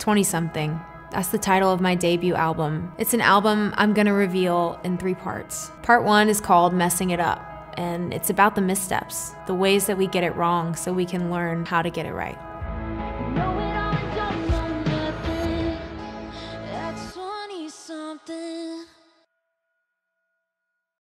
20-something. That's the title of my debut album. It's an album I'm gonna reveal in 3 parts. Part 1 is called Messing It Up, and it's about the missteps, the ways that we get it wrong so we can learn how to get it right.